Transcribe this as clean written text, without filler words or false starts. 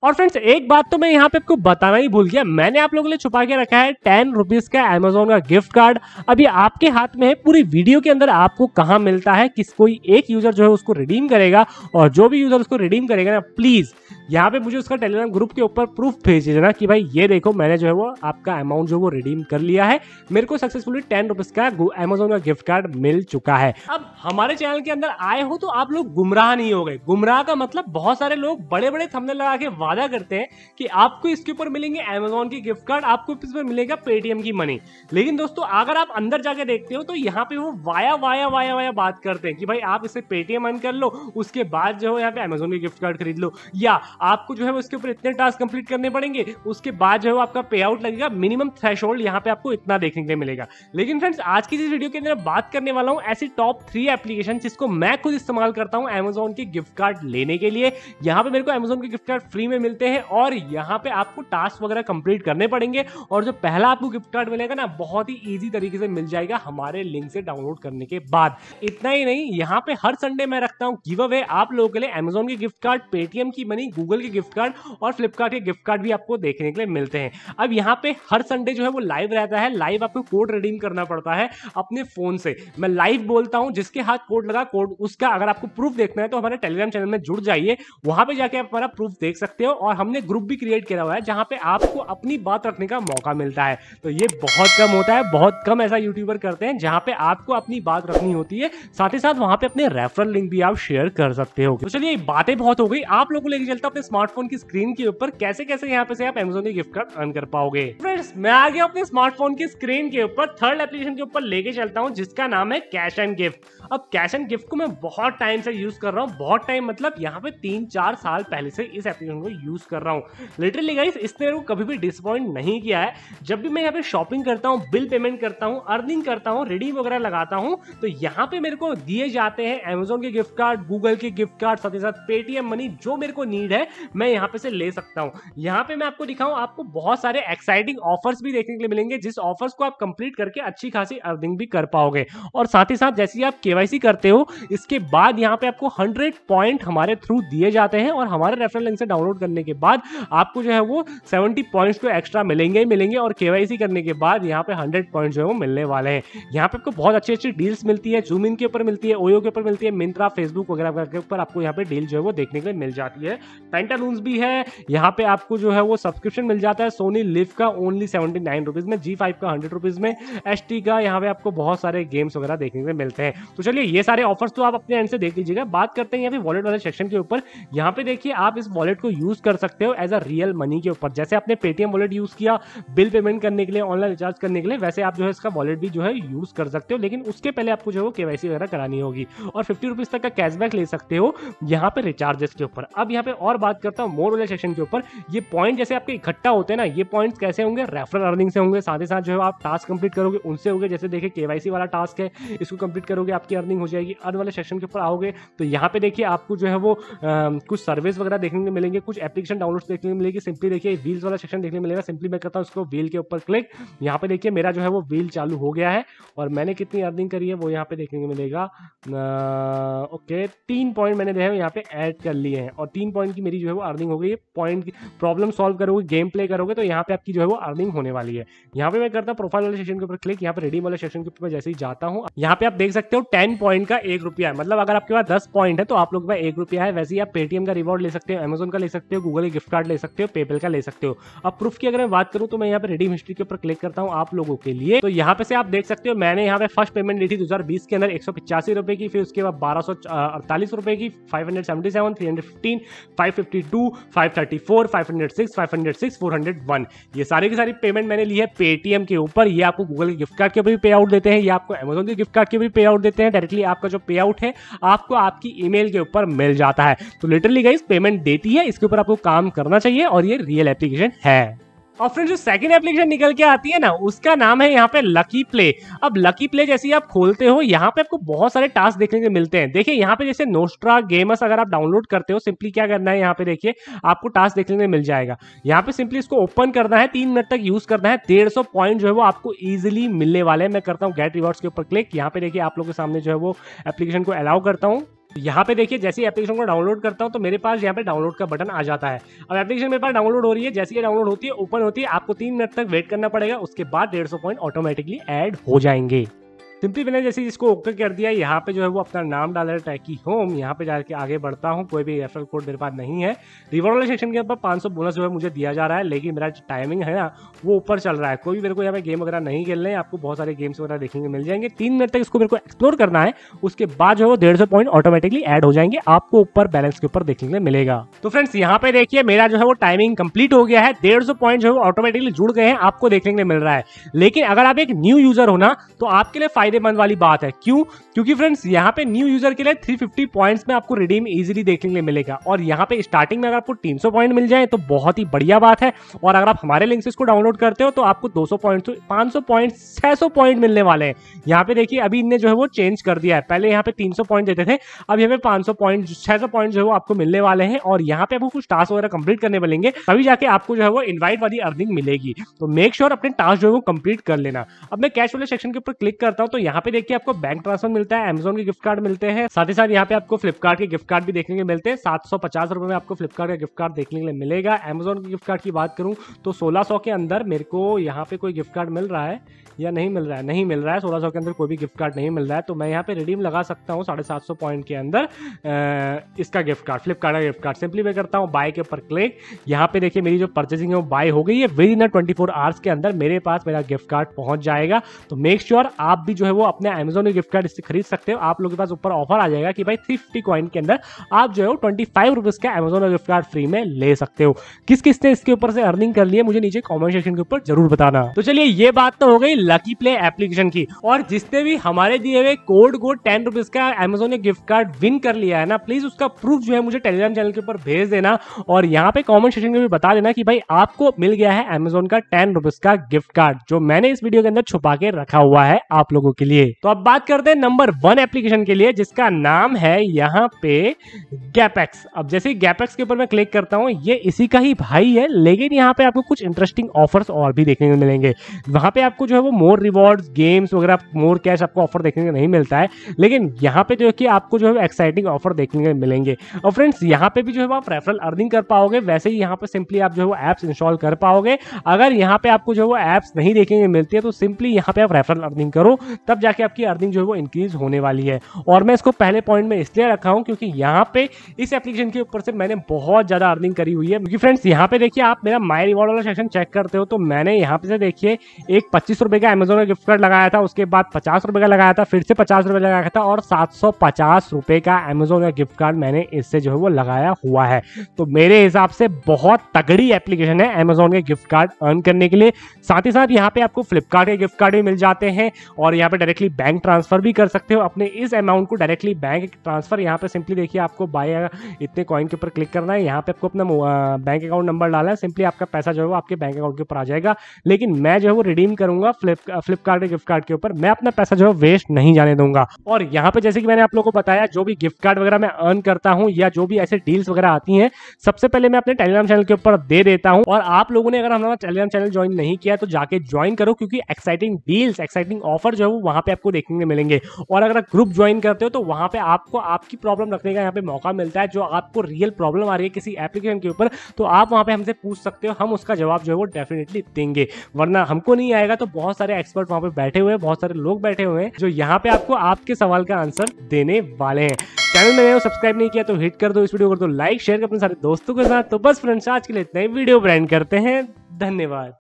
और फ्रेंड्स एक बात तो मैं यहाँ पे आपको बताना ही भूल गया, मैंने आप लोगों के लिए छुपा के रखा है 10 रुपीज का अमेजोन का गिफ्ट कार्ड। अभी आपके हाथ में है, पूरी वीडियो के अंदर आपको कहाँ मिलता है, किस कोई एक यूजर जो है उसको रिडीम करेगा, और जो भी यूजर उसको रिडीम करेगा ना, प्लीज यहाँ पे मुझे उसका टेलीग्राम ग्रुप के ऊपर प्रूफ भेज देना कि भाई ये देखो मैंने जो है वो आपका अमाउंट जो वो रिडीम कर लिया है, मेरे को सक्सेसफुली 10 रुपीज का अमेजोन का गिफ्ट कार्ड मिल चुका है। अब हमारे चैनल के अंदर आए हो तो आप लोग गुमराह नहीं हो गए। गुमराह का मतलब बहुत सारे लोग बड़े बड़े थंबनेल लगा के वादा करते हैं कि आपको इसके ऊपर मिलेंगे अमेजोन की गिफ्ट कार्ड, आपको इस पर मिलेगा पेटीएम की मनी। लेकिन दोस्तों अगर आप अंदर जाके देखते हो तो यहाँ पे वो वाया वाया वाया वाया बात करते हैं कि भाई आप इसे पेटीएम अर्न कर लो, उसके बाद जो है यहाँ पे अमेजोन की गिफ्ट कार्ड खरीद लो, या आपको जो है उसके ऊपर इतने टास्क कंप्लीट करने पड़ेंगे, उसके बाद जो है आपका पे आउट लगेगा, मिनिमम थ्रेशोल्ड यहाँ पे आपको इतना देखने के लिए मिलेगा। लेकिन फ्रेंड्स आज की इस वीडियो के अंदर बात करने वाला हूँ ऐसी टॉप 3 एप्लीकेशन जिसको मैं खुद इस्तेमाल करता हूँ अमेजोन की गिफ्ट कार्ड लेने के लिए। यहाँ पे मेरे को अमेजोन के गिफ्ट कार्ड फ्री में मिलते हैं और यहाँ पे आपको टास्क वगैरह कंप्लीट करने पड़ेंगे, और जो पहला आपको गिफ्ट कार्ड मिलेगा ना बहुत ही इजी तरीके से मिल जाएगा हमारे लिंक से डाउनलोड करने के बाद। इतना ही नहीं, यहाँ पे हर संडे मैं रखता हूँ गिव अवे आप लोगों के लिए अमेजोन के गिफ्ट कार्ड, पेटीएम की मनी, गूगल के गिफ्ट कार्ड और फ्लिपकार्ट के गिफ्ट कार्ड भी आपको देखने के लिए मिलते हैं। अब यहाँ पे हर संडे जो है वो लाइव रहता है, लाइव आपको कोड रिडीम करना पड़ता है अपने फोन से। मैं लाइव बोलता हूँ, जिसके हाथ कोड लगा कोड उसका, अगर आपको प्रूफ देखना है तो हमारे टेलीग्राम चैनल में जुड़ जाइए, वहां पे जाके आप हमारा प्रूफ देख सकते हो। और हमने ग्रुप भी क्रिएट किया हुआ है जहां पे आपको अपनी बात रखने का मौका मिलता है। तो ये बहुत कम होता है, बहुत कम ऐसा यूट्यूबर करते हैं जहां पे आपको अपनी बात रखनी होती है, साथ ही साथ वहां पे अपने रेफरल लिंक भी आप शेयर कर सकते हो। तो चलिए बातें बहुत हो गई, आप लोगों को लेके चलता हूं अपने स्मार्टफोन की स्क्रीन के ऊपर कैसे कैसे यहाँ पे से आप अमेजोन के गिफ्ट कार्ड अर्न कर पाओगे। फ्रेंड्स मैं आ गया अपने स्मार्टफोन की स्क्रीन के ऊपर, थर्ड एप्लीकेशन के ऊपर लेके चलता हूँ जिसका नाम है कैश एंड गिफ्ट। अब कैश एंड गिफ्ट को मैं बहुत टाइम से यूज कर रहा हूँ, बहुत टाइम मतलब यहाँ पे 3-4 साल पहले से इस एप्लीकेशन को यूज कर रहा हूँ। लिटरली गाइस इसने मेरे को कभी भी डिसअपॉइंट नहीं किया है। जब भी मैं यहाँ पे शॉपिंग करता हूँ, बिल पेमेंट करता हूँ, अर्निंग करता हूँ, रिडीम वगैरह लगाता हूँ, तो यहाँ पे मेरे को दिए जाते हैं अमेजोन के गिफ्ट कार्ड, गूगल के गिफ्ट कार्ड, साथ ही साथ पेटीएम मनी, जो मेरे को नीड है मैं यहाँ पे से ले सकता हूँ। यहाँ पे मैं आपको दिखाऊं, आपको बहुत सारे एक्साइटिंग ऑफर्स भी देखने के लिए मिलेंगे, जिस ऑफर्स को आप कंप्लीट करके अच्छी खासी अर्निंग भी कर पाओगे। और साथ ही साथ जैसे ही आप केवाईसी करते हो इसके बाद यहाँ पे आपको 100 पॉइंट हमारे थ्रू दिए जाते हैं, और हमारे रेफरल लिंक से डाउनलोड करने के बाद आपको जो है वो 70 पॉइंट्स तो एक्स्ट्रा मिलेंगे ही मिलेंगे, और केवाईसी करने के बाद यहाँ पे 100 पॉइंट जो है वो मिलने वाले हैं। यहाँ पे आपको बहुत अच्छी अच्छी डील्स मिलती है, जूम इन के ऊपर मिलती है, ओयो के ऊपर मिलती है, मिंत्रा, फेसबुक वगैरह के ऊपर आपको यहाँ पे डील जो है वो देखने के लिए मिल जाती है। पेंटालून्स भी है, यहाँ पे आपको जो है वो सब्सक्रिप्शन मिल जाता है सोनी लिव का ओनली 79 रुपीज में, G5 का 100 रुपीज में, HT का यहाँ पे आपको बहुत सारे गेम्स वगैरह देखने को मिलते हैं। तो चलिए ये सारे ऑफर्स तो आप अपने एंड से देख लीजिएगा। बात करते हैं यहाँ पे वॉलेट वाले सेक्शन के ऊपर। यहाँ पे देखिए आप इस वॉलेट को यूज कर सकते हो एज अ रियल मनी के ऊपर। जैसे आपने पेटीएम वॉलेट यूज किया बिल पेमेंट करने के लिए, ऑनलाइन रिचार्ज करने के लिए, वैसे आप जो है इसका वॉलेट भी जो है यूज कर सकते हो, लेकिन उसके पहले आपको जो है केवाईसी वगैरह करानी होगी, और 50 रुपीज तक का कैशबैक ले सकते हो यहाँ पे रिचार्जेस के ऊपर। अब यहाँ पे और बात करता हूँ मोर वाले सेक्शन के ऊपर। ये पॉइंट जैसे आपके इकट्ठा होते हैं ना, ये पॉइंट्स कैसे होंगे, रेफरल अर्निंग से होंगे, साथ ही साथ जो है आप टास्क कंप्लीट करोगे उनसे होंगे। जैसे देखिए केवाईसी वाला टास्क है, इसको कंप्लीट करोगे आपकी अर्निंग हो जाएगी। अर्न वाले सेक्शन के ऊपर आओगे तो यहाँ पे देखिए आपको जो है वो कुछ सर्विस वगैरह देखने को मिलेंगे, कुछ एप्लीकेशन डाउनलोड देखने को मिलेगी। सिंपली देखिए व्हील्स वाला सेक्शन देखने को मिलेगा, सिंपली मैं करता हूँ उसको व्हील के ऊपर क्लिक। यहाँ पे देखिए मेरा जो है वो व्हील चालू हो गया है, और मैंने कितनी अर्निंग करी है वो यहाँ पे देखने को मिलेगा। ओके 3 पॉइंट मैंने यहाँ पे ऐड कर लिए हैं, और 3 पॉइंट की मेरी जो है वो अर्निंग हो गई है। पॉइंट प्रॉब्लम सॉल्व करोगे, गेम प्ले करोगे तो यहाँ पे आपकी जो है वो अर्निंग होने वाली है। यहाँ पे मैं करता हूँ प्रोफाइल वाले सेक्शन के ऊपर क्लिक, यहाँ पे रिडीम वाले सेक्शन के ऊपर जैसे ही जाता हूँ, यहाँ पे आप देख सकते हो 10 पॉइंट का 1 रुपया है। मतलब अगर आपके पास 10 पॉइंट है तो आप लोग के पास 1 रुपया है। वैसे ही आप पेटीएम का रिवॉर्ड ले सकते हो, अमेजोन का ले सकते हो, गूगल के गिफ्ट कार्ड ले सकते हो, पेपल का ले सकते हो। अब प्रूफ की अगर मैं बात करूँ तो मैं यहाँ पे रिडीम हिस्ट्री के ऊपर क्लिक करता हूँ आप लोगों के लिए। तो यहाँ पे से आप देख सकते हो मैंने यहाँ पे फर्स्ट पेमेंट ली थी 2020 के अंदर 185 रुपए की, फिर उसके बाद 1248 रुपए की, 577, 315, 552, 534, 506, 506, 401, ये सारी की सारी पेमेंट मैंने ली है पेटीएम के ऊपर। ये आपको गूगल के गिफ्ट कार्ड के ऊपर भी पे आउट देते हैं, ये आपको अमेजोन के गिफ्ट कार्ड के भी पे आउट देते हैं। डायरेक्टली आपका जो पे आउट है आपको आपकी ईमेल के ऊपर मिल जाता है। तो लिटरली गाइस पेमेंट देती है, इसके ऊपर आपको काम करना चाहिए, और ये रियल एप्लीकेशन है। और फ्रेंड्स जो सेकंड एप्लीकेशन निकल के आती है ना, उसका नाम है यहाँ पे लकी प्ले। अब लकी प्ले जैसे ही आप खोलते हो यहाँ पे आपको बहुत सारे टास्क देखने को मिलते हैं। देखिए यहाँ पे जैसे नोस्ट्रा गेमर्स अगर आप डाउनलोड करते हो, सिंपली क्या करना है, यहाँ पे देखिए आपको टास्क देखने को मिल जाएगा। यहाँ पे सिंपली इसको ओपन करना है, 3 मिनट तक यूज करना है, 150 पॉइंट जो है वो आपको इजिली मिलने वाले हैं। मैं करता हूँ गेट रिवॉर्ड्स के ऊपर क्लिक, यहाँ पे देखिए आप लोगों के सामने जो है वो एप्लीकेशन को अलाउ करता हूँ। यहाँ पे देखिए जैसे ही एप्लीकेशन को डाउनलोड करता हूँ तो मेरे पास यहाँ पे डाउनलोड का बटन आ जाता है। अब एप्लीकेशन मेरे पास डाउनलोड हो रही है, जैसे ये डाउनलोड होती है ओपन होती है, आपको 3 मिनट तक वेट करना पड़ेगा, उसके बाद 150 पॉइंट ऑटोमेटिकली ऐड हो जाएंगे। सिंपली मैंने जैसे इसको ओके कर दिया, यहाँ पे जो है वो अपना नाम डाला है टैकी होम, यहाँ पे जाके आगे बढ़ता हूँ, कोई भी रेफरल कोड मेरे पास नहीं है। रिवॉर्ड वाले सेक्शन के ऊपर 500 बोनस जो है मुझे दिया जा रहा है, लेकिन मेरा टाइमिंग है ना वो ऊपर चल रहा है, कोई भी मेरे को यहाँ पे गेम वगैरह नहीं खेलने हैं, आपको बहुत सारे गेम्स वगैरह देखने को मिल जाएंगे। 3 मिनट तक इसको मेरे को एक्सप्लोर करना है, उसके बाद जो है वो 150 पॉइंट ऑटोमेटिकली ऐड हो जाएंगे, आपको ऊपर बैलेंस के ऊपर देखने को मिलेगा। तो फ्रेंड्स यहाँ पे देखिए मेरा जो है वो टाइमिंग कंप्लीट हो गया है, 150 पॉइंट जो है ऑटोमेटिकली जुड़ गए हैं, आपको देखने को मिल रहा है। लेकिन अगर आप एक न्यू यूजर हो ना तो आपके लिए फायदेमंद वाली बात है। क्यों? क्योंकि फ्रेंड्स यहाँ पे न्यू यूजर के लिए 350 पॉइंट्स में आपको रिडीम इजीली देखने के लिए मिलेगा, और यहाँ पे स्टार्टिंग में अगर आपको 300 पॉइंट मिल जाए तो बहुत ही बढ़िया बात है। और अगर आप हमारे लिंक से इसको डाउनलोड करते हो तो आपको 200 पॉइंट, 500 पॉइंट, 600 पॉइंट मिलने वाले हैं। यहाँ पे देखिए अभी इनने जो है वो चेंज कर दिया है, पहले यहाँ पे 300 पॉइंट देते थे, अब यहाँ पे 500 पॉइंट, 600 पॉइंट जो है वो आपको मिलने वाले हैं, और यहाँ पे आपको कुछ टास्क वगैरह कंप्लीट करने मिलेंगे, तभी जाके आपको जो है वो इनवाइट वाली अर्निंग मिलेगी। तो मेक श्योर अपने टास्क जो है वो कंप्लीट कर लेना। अब मैं कैश वाले सेक्शन के ऊपर क्लिक करता हूँ तो यहाँ पे देखिए आपको बैंक ट्रांसफर मिलता है, अमेजॉन के गिफ्ट कार्ड मिलते हैं, साथ ही साथ यहाँ पे आपको फ्लिपकार्ट के गिफ्ट कार्ड भी देखने को मिलते हैं। 750 रुपए में आपको फ्लिपकार्ट का गिफ्ट कार्ड देखने के लिए मिलेगा। अमेजॉन के गिफ्ट कार्ड की बात करूं तो 1600 के अंदर मेरे को यहाँ पे कोई गिफ्ट कार्ड मिल रहा है या नहीं मिल रहा है, नहीं मिल रहा है, 1600 के अंदर कोई भी गिफ्ट कार्ड नहीं मिल रहा है। तो मैं यहाँ पे रिडीम लगा सकता हूँ 750 पॉइंट के अंदर इसका गिफ्ट कार्ड, फ्लिपकार्ट का गिफ्ट कार्ड। सिंपली मैं करता हूँ बाय के ऊपर क्लिक, यहाँ पे देखिए मेरी जो परचेसिंग है वो बाय हो गई है, विद इन 24 आवर्स के अंदर मेरे पास मेरा गिफ्ट कार्ड पहुंच जाएगा। तो मेक श्योर आप भी जो है वो अपने अमेजॉन के गिफ्ट कार्ड इससे खरीद सकते हो। आप लोगों के पास ऊपर ऑफर आ जाएगा कि भाई 350 कॉइन के अंदर आप जो है 25 रुपीज का अमेजॉन का गिफ्ट कार्ड फ्री में ले सकते हो। किस किस ने इसके ऊपर से अर्निंग कर ली है मुझे नीचे कमेंट सेक्शन के ऊपर जरूर बताना। तो चलिए ये बात तो हो गई लकी प्ले एप्लीकेशन की, और जिसने भी हमारे दिए हुए कोड को 10 रुपीज का अमेजॉन का गिफ्ट कार्ड विन कर लिया है ना, प्लीज उसका प्रूफ जो है मुझे टेलीग्राम चैनल के ऊपर भेज देना, और यहाँ पे कमेंट सेक्शन में भी बता देना कि भाई आपको मिल गया है अमेजॉन का 10 रुपीज का गिफ्ट कार्ड, जो मैंने इस वीडियो के अंदर छुपा के रखा हुआ है आप लोगों के लिए। तो अब बात करते हैं नंबर 1 एप्लीकेशन के लिए, जिसका नाम है यहाँ पे गैपेक्स। अब जैसे ही गैपेक्स के ऊपर मैं क्लिक करता हूँ, ये इसी का ही भाई है, लेकिन यहाँ पे आपको कुछ इंटरेस्टिंग ऑफर्स और भी देखने को मिलेंगे। वहां पे आपको जो है वो मोर रिवॉर्ड्स, गेम्स वगैरह, मोर कैश आपको ऑफर देखने को नहीं मिलता है, लेकिन यहाँ पे जो है कि आपको जो है एक्साइटिंग ऑफर देखने को मिलेंगे। और फ्रेंड्स यहाँ पे भी जो है आप रेफरल अर्निंग कर पाओगे, वैसे ही यहाँ पे सिंपली आप जो है वो एप्स इंस्टॉल कर पाओगे। अगर यहाँ पे आपको जो है वो एप्स नहीं देखने को मिलती है तो सिंपली यहाँ पे आप रेफरल अर्निंग करो, तब जाके आपकी अर्निंग जो है वो इंक्रीज होने वाली है। और मैं इसको पहले पॉइंट में इसलिए रखा हूं क्योंकि यहाँ पे इस एप्लीकेशन के ऊपर से मैंने बहुत ज्यादा अर्निंग करी हुई है। क्योंकि फ्रेंड्स यहाँ पे देखिए आप मेरा माय रिवॉर्ड वाला सेक्शन चेक करते हो तो मैंने यहाँ पे से देखिए एक 25 रुपए का अमेजॉन का गिफ्ट कार्ड लगाया था, उसके बाद 50 रुपए का लगाया था, फिर से 50 रुपए लगाया था, और 750 रुपए का अमेजॉन का गिफ्ट कार्ड मैंने इससे जो है वो लगाया हुआ है। तो मेरे हिसाब से बहुत तगड़ी एप्लीकेशन है अमेजॉन के गिफ्ट कार्ड अर्न करने के लिए। साथ ही साथ यहाँ पे आपको फ्लिपकार्ट के गिफ्ट कार्ड भी मिल जाते हैं, और यहाँ पे डायरेक्टली बैंक ट्रांसफर भी कर सकते हो अपने इस अमाउंट को डायरेक्टली बैंक ट्रांसफर। यहाँ पे सिंपली देखिए आपको बाय इतने कॉइन के ऊपर क्लिक करना है, यहाँ पे आपको अपना बैंक अकाउंट नंबर डालना है, सिंपली आपका पैसा जो है वो आपके बैंक अकाउंट के ऊपर आ जाएगा। लेकिन मैं जो है वो रिडीम करूंगा फ्लिपकार्ट के गिफ्ट कार्ड के ऊपर, मैं अपना पैसा जो है वेस्ट नहीं जाने दूंगा। और यहाँ पे जैसे कि मैंने आप लोगों को बताया, जो भी गिफ्ट कार्ड वगैरह मैं अर्न करता हूँ या जो भी ऐसे डील्स वगैरह आती हैं, सबसे पहले मैं अपने टेलीग्राम चैनल के ऊपर दे देता हूँ। और आप लोगों ने अगर हमारा टेलीग्राम चैनल ज्वाइन नहीं किया तो जाके ज्वाइन करो, क्योंकि एक्साइटिंग डील्स, एक्साइटिंग ऑफर जो है वो वहां पे आपको देखने को मिलेंगे। और अगर आप ग्रुप ज्वाइन करते हो तो वहां पे आपको आपकी प्रॉब्लम रखने का यहाँ पे मौका मिलता है। जो आपको रियल प्रॉब्लम आ रही है किसी एप्लीकेशन के ऊपर, तो आप वहां पे हमसे पूछ सकते हो, हम उसका जवाब जो है वो डेफिनेटली देंगे। वरना हमको नहीं आएगा तो बहुत सारे एक्सपर्ट वहां पे बैठे हुए हैं, बहुत सारे लोग बैठे हुए हैं जो यहाँ पे आपको आपके सवाल का आंसर देने वाले हैं। चैनल में सब्सक्राइब नहीं किया तो हिट कर दो, इस वीडियो को कर दो लाइक, शेयर कर अपने सारे दोस्तों के साथ। तो बस फ्रेंड्स आज के लिए इतना ही, वीडियो ब्रांड करते हैं, धन्यवाद।